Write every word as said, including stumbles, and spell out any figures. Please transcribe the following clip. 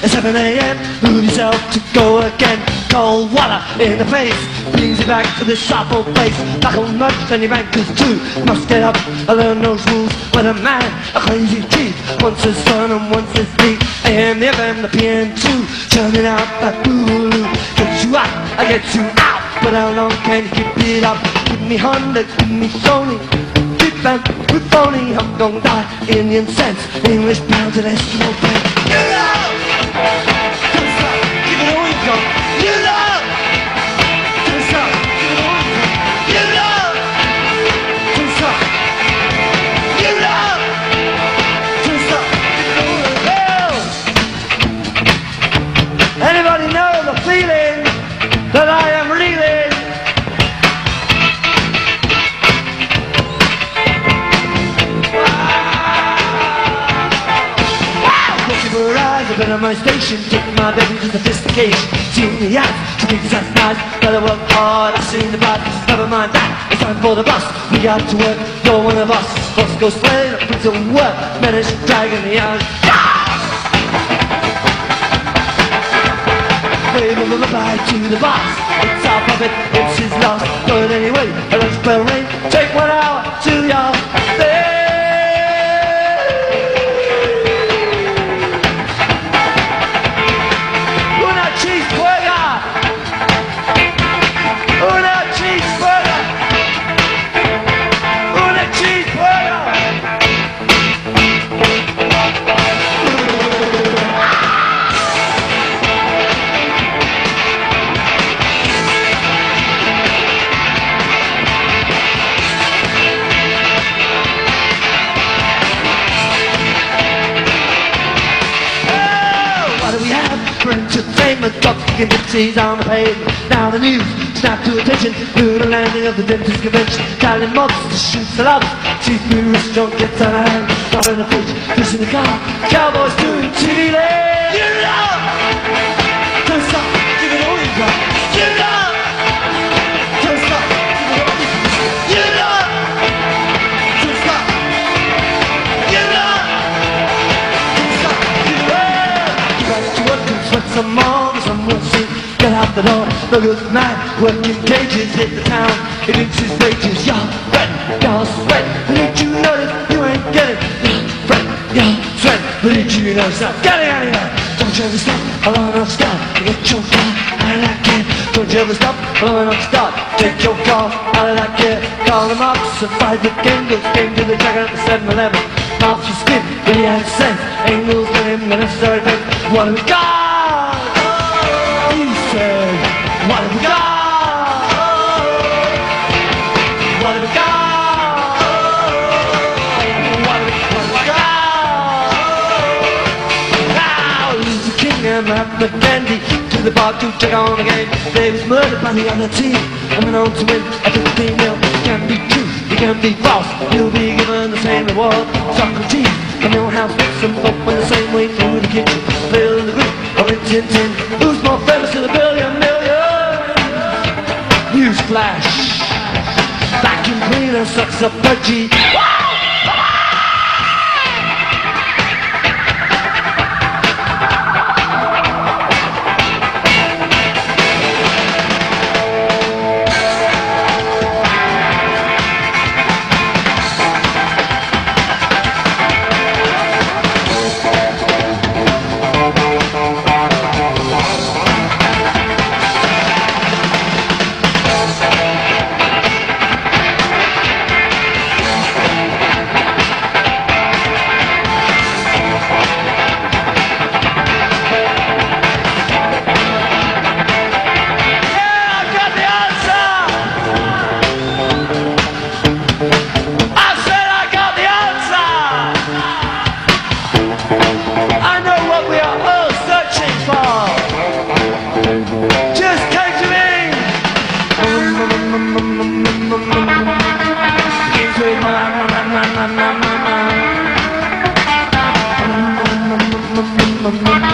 at seven A M Move yourself to go again. Cold water in the face brings you back to this sharp old place. Back on much and your bankers too. Must get up and learn those rules. With a man, a crazy chief. Once is sun and once is deep. A M, the F M, the P M too. Turning out that boogaloo. Get you up, I get you out. But how long can you keep it up? Give me Honda, give me Sony. Keep them with phony. I'm gonna die in the incense. English pounds and Eskimo pen. You love! Don't stop, give it all you got. You love! Don't stop, give it all you got. You love! Don't stop. You love! Don't stop, give it all you got. Anybody know the feeling that I am reeling? I've been on my station, taking my baby to sophistication. Seeing the act, to think that's nice. Better work hard, I've seen the bad. Never mind that, it's time for the bus. We got to work, you're one of us. Bus goes playing, it brings some work. Menace, dragging the hours. Wave of a bye to the boss. It's our puppet, it's his loss. Do it anyway, a lunch bell ring. Take one hour to your day. Entertainment, got kicking gypsies on the pavement. Now the news, snap to attention. Lunar landing of the dentist convention. Italian mobs to shoot salami. Seafood restaurant gets out of hand. Not in the fridge, fish in the car. Cowboys doing T V land. You love! Don't stop, give it all you got. You love! Don't stop, give it all you got. You love! Don't stop. You love! Don't stop, give it all. You got to work and sweat some more. Someone see, get out the door. No good man, working cages, hit the town. It eats his wages, y'all sweat, y'all sweat. But did you notice you ain't getting? Y'all fret, y'all sweat. But did you notice I'm getting out of here? Don't you ever stop, along and start. Get your car out of that gear. Don't you ever stop, along and start. Take your car out of that gear. Call them up, survive the game. Goes game to the dragon at the seven eleven. Mouth to spin, really had sense. Angles with him, the necessary thing. What have we got? What have we got? What have we got? What have we, what have we got? Now who's the king and the candy? To the bar to check on the game. They was murdered by the other team. I went on to win a fifteen nil. It can be true, it can be false. You'll be given the same reward. Socrates, the mill house makes them up in the same way through the kitchen. Fill in the group, or in tin tin. Who's more famous than a billion million? Newsflash, vacuum cleaner sucks up budgie. Mama.